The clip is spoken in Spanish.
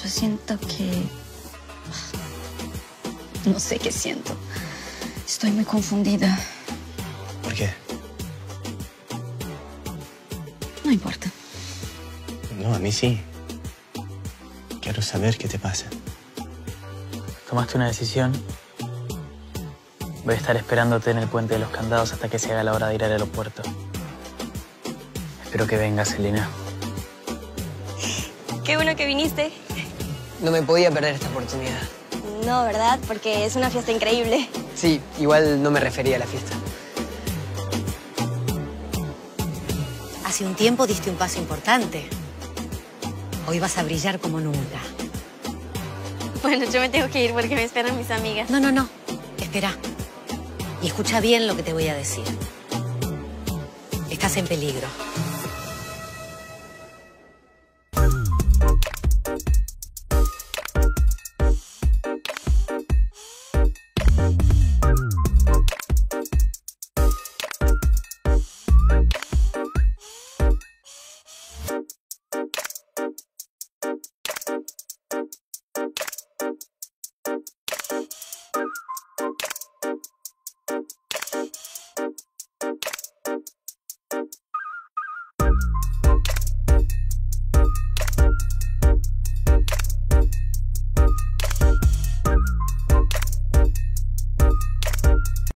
Yo siento que... No sé qué siento. Estoy muy confundida. ¿Por qué? No importa. No, a mí sí. Quiero saber qué te pasa. Tomaste una decisión. Voy a estar esperándote en el puente de los candados hasta que se haga la hora de ir al aeropuerto. Espero que vengas, Elena. Qué bueno que viniste. No me podía perder esta oportunidad. No, ¿verdad? Porque es una fiesta increíble. Sí, igual no me refería a la fiesta. Hace un tiempo diste un paso importante. Hoy vas a brillar como nunca. Bueno, yo me tengo que ir porque me esperan mis amigas. No. Espera. Y escucha bien lo que te voy a decir. Estás en peligro.